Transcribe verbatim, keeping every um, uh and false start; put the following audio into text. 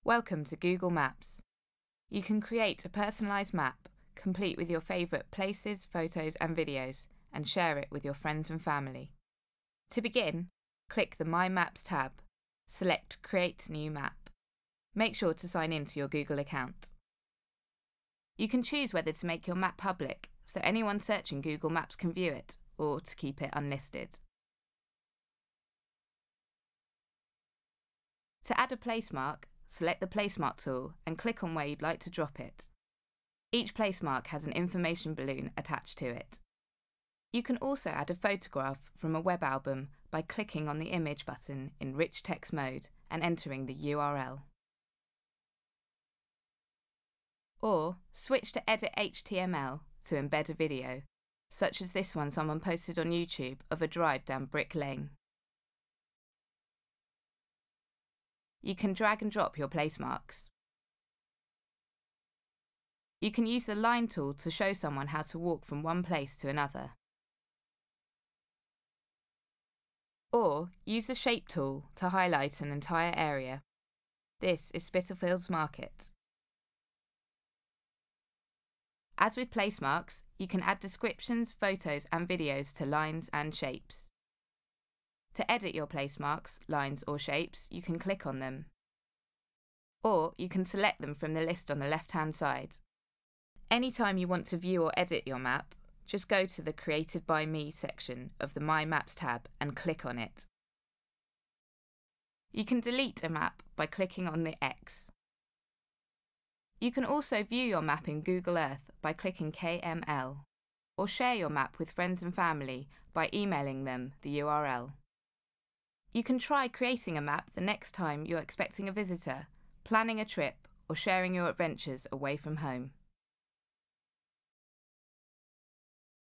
Welcome to Google Maps. You can create a personalised map complete with your favourite places, photos and videos and share it with your friends and family. To begin, click the My Maps tab. Select Create New Map. Make sure to sign in to your Google account. You can choose whether to make your map public so anyone searching Google Maps can view it, or to keep it unlisted. To add a placemark, select the Placemark tool and click on where you'd like to drop it. Each placemark has an information balloon attached to it. You can also add a photograph from a web album by clicking on the Image button in Rich Text mode and entering the U R L. Or switch to Edit H T M L to embed a video, such as this one someone posted on YouTube of a drive down Brick Lane. You can drag and drop your placemarks. You can use the line tool to show someone how to walk from one place to another. Or use the shape tool to highlight an entire area. This is Spitalfields Market. As with placemarks, you can add descriptions, photos and videos to lines and shapes. To edit your placemarks, lines or shapes, you can click on them. Or you can select them from the list on the left-hand side. Anytime you want to view or edit your map, just go to the Created by Me section of the My Maps tab and click on it. You can delete a map by clicking on the X. You can also view your map in Google Earth by clicking K M L, or share your map with friends and family by emailing them the U R L. You can try creating a map the next time you're expecting a visitor, planning a trip, or sharing your adventures away from home.